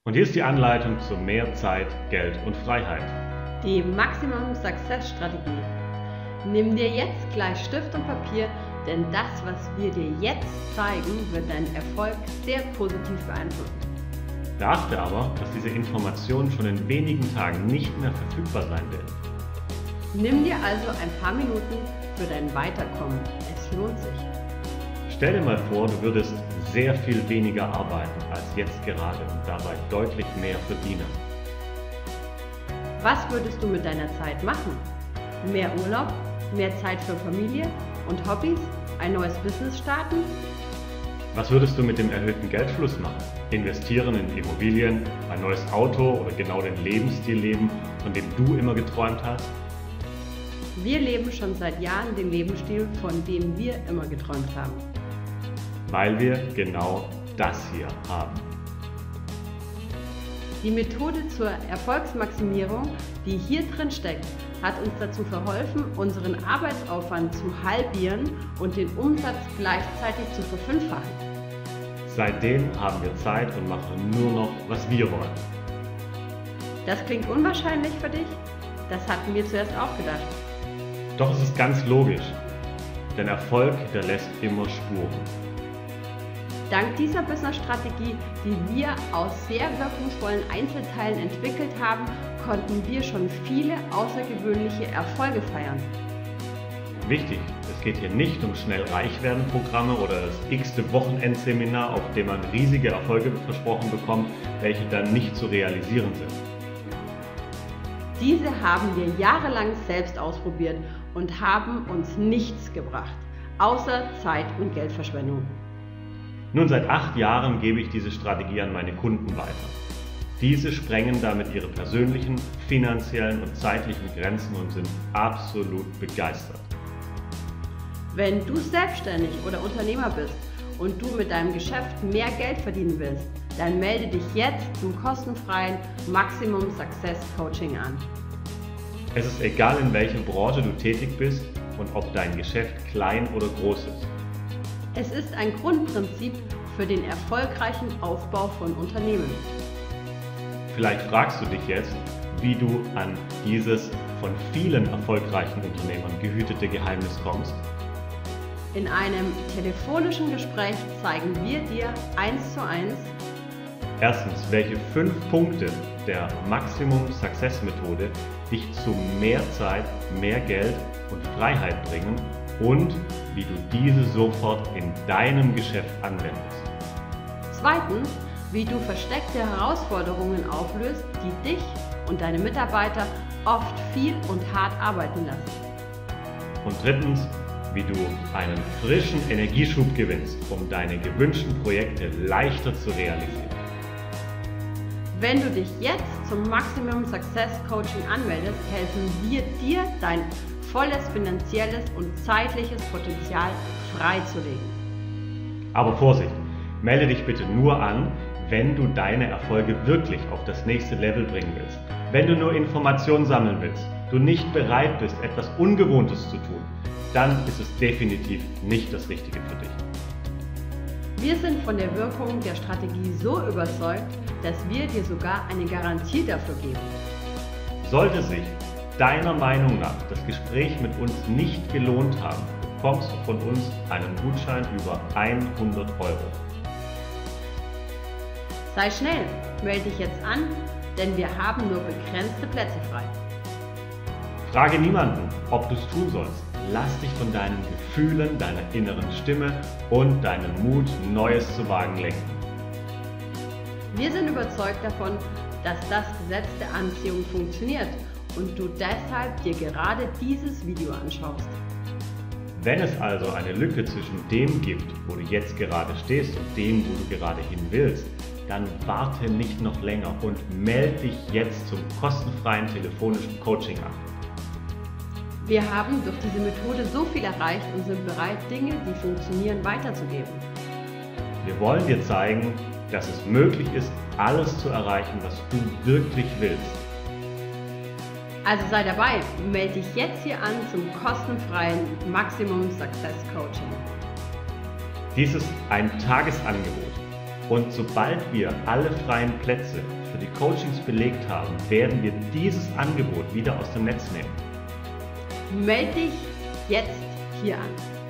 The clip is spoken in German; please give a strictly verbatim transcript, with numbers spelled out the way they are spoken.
Und hier ist die Anleitung zu mehr Zeit, Geld und Freiheit. Die Maximum Success Strategie. Nimm dir jetzt gleich Stift und Papier, denn das, was wir dir jetzt zeigen, wird deinen Erfolg sehr positiv beeinflussen. Beachte aber, dass diese Information schon in wenigen Tagen nicht mehr verfügbar sein wird. Nimm dir also ein paar Minuten für dein Weiterkommen. Es lohnt sich. Stell dir mal vor, du würdest sehr viel weniger arbeiten als jetzt gerade und dabei deutlich mehr verdienen. Was würdest du mit deiner Zeit machen? Mehr Urlaub? Mehr Zeit für Familie und Hobbys? Ein neues Business starten? Was würdest du mit dem erhöhten Geldfluss machen? Investieren in Immobilien, ein neues Auto oder genau den Lebensstil leben, von dem du immer geträumt hast? Wir leben schon seit Jahren den Lebensstil, von dem wir immer geträumt haben. Weil wir genau das hier haben. Die Methode zur Erfolgsmaximierung, die hier drin steckt, hat uns dazu verholfen, unseren Arbeitsaufwand zu halbieren und den Umsatz gleichzeitig zu verfünffachen. Seitdem haben wir Zeit und machen nur noch, was wir wollen. Das klingt unwahrscheinlich für dich? Das hatten wir zuerst auch gedacht. Doch es ist ganz logisch, denn Erfolg hinterlässt immer Spuren. Dank dieser Business-Strategie, die wir aus sehr wirkungsvollen Einzelteilen entwickelt haben, konnten wir schon viele außergewöhnliche Erfolge feiern. Wichtig, es geht hier nicht um schnell reich werden Programme oder das x-te Wochenendseminar, auf dem man riesige Erfolge versprochen bekommt, welche dann nicht zu realisieren sind. Diese haben wir jahrelang selbst ausprobiert und haben uns nichts gebracht, außer Zeit- und Geldverschwendung. Nun, seit acht Jahren gebe ich diese Strategie an meine Kunden weiter. Diese sprengen damit ihre persönlichen, finanziellen und zeitlichen Grenzen und sind absolut begeistert. Wenn du selbstständig oder Unternehmer bist und du mit deinem Geschäft mehr Geld verdienen willst, dann melde dich jetzt zum kostenfreien Maximum Success Coaching an. Es ist egal, in welcher Branche du tätig bist und ob dein Geschäft klein oder groß ist. Es ist ein Grundprinzip für den erfolgreichen Aufbau von Unternehmen. Vielleicht fragst du dich jetzt, wie du an dieses von vielen erfolgreichen Unternehmern gehütete Geheimnis kommst. In einem telefonischen Gespräch zeigen wir dir eins zu eins, erstens, welche fünf Punkte der Maximum Success Methode dich zu mehr Zeit, mehr Geld und Freiheit bringen und wie du diese sofort in deinem Geschäft anwendest. Zweitens, wie du versteckte Herausforderungen auflöst, die dich und deine Mitarbeiter oft viel und hart arbeiten lassen. Und drittens, wie du einen frischen Energieschub gewinnst, um deine gewünschten Projekte leichter zu realisieren. Wenn du dich jetzt zum Maximum Success Coaching anmeldest, helfen wir dir, dein volles finanzielles und zeitliches Potenzial freizulegen. Aber Vorsicht, melde dich bitte nur an, wenn du deine Erfolge wirklich auf das nächste Level bringen willst. Wenn du nur Informationen sammeln willst, du nicht bereit bist, etwas Ungewohntes zu tun, dann ist es definitiv nicht das Richtige für dich. Wir sind von der Wirkung der Strategie so überzeugt, dass wir dir sogar eine Garantie dafür geben. Sollte sich deiner Meinung nach das Gespräch mit uns nicht gelohnt haben, bekommst du von uns einen Gutschein über hundert Euro. Sei schnell, melde dich jetzt an, denn wir haben nur begrenzte Plätze frei. Frage niemanden, ob du es tun sollst. Lass dich von deinen Gefühlen, deiner inneren Stimme und deinem Mut, Neues zu wagen, lenken. Wir sind überzeugt davon, dass das Gesetz der Anziehung funktioniert und du deshalb dir gerade dieses Video anschaust. Wenn es also eine Lücke zwischen dem gibt, wo du jetzt gerade stehst und dem, wo du gerade hin willst, dann warte nicht noch länger und melde dich jetzt zum kostenfreien telefonischen Coaching an. Wir haben durch diese Methode so viel erreicht und sind bereit, Dinge, die funktionieren, weiterzugeben. Wir wollen dir zeigen, dass es möglich ist, alles zu erreichen, was du wirklich willst. Also sei dabei, melde dich jetzt hier an zum kostenfreien Maximum Success Coaching. Dies ist ein Tagesangebot. Und sobald wir alle freien Plätze für die Coachings belegt haben, werden wir dieses Angebot wieder aus dem Netz nehmen. Meld dich jetzt hier an.